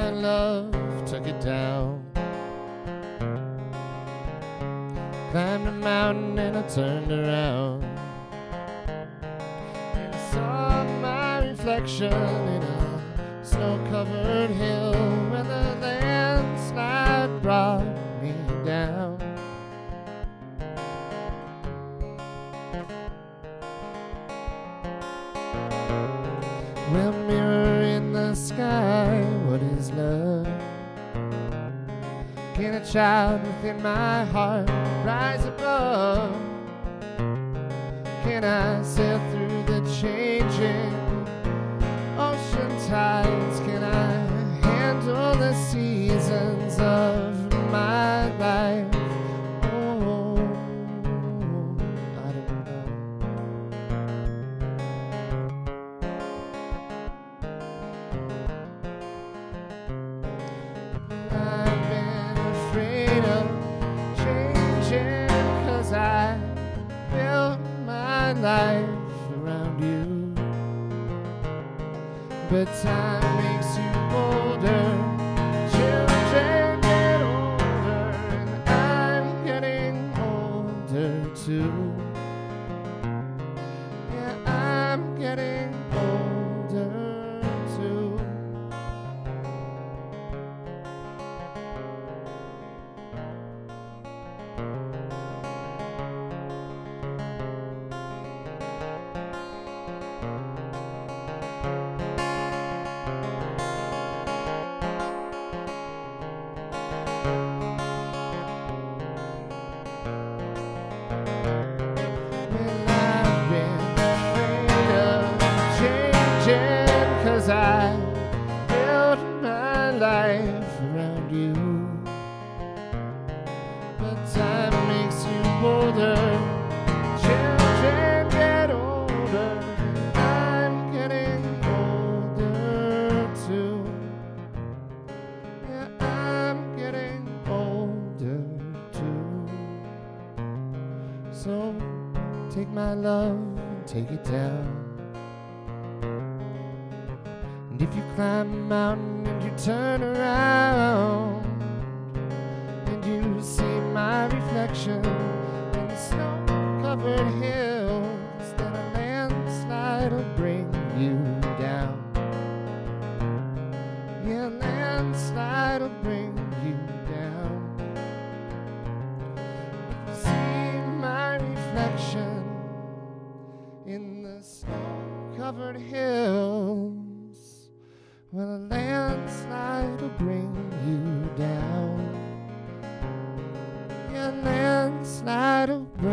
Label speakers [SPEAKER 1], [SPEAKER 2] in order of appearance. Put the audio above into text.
[SPEAKER 1] my love took it down. Climbed a mountain and I turned around, and I saw my reflection in a snow-covered hill where the landslide brought me down. Well, mirror in the sky, what is love? Can a child within my heart rise above? Can I sail through the changing ocean tides? Can I handle the seasons of my life? Oh, I don't know. I've been afraid of changing, 'cause I built my life around you. But time makes you bolder, children get older, and I'm getting older too. Yeah, I'm getting older too. I built my life around you. But time makes you bolder, children get older, I'm getting older too. Yeah, I'm getting older too. So take my love and take it down. And if you climb a mountain and you turn around, and you see my reflection in the snow-covered hills, then a landslide will bring you down. Yeah, a landslide will bring you down. If you see my reflection in the snow-covered hills, well, a landslide will bring you down. Yeah, a landslide will bring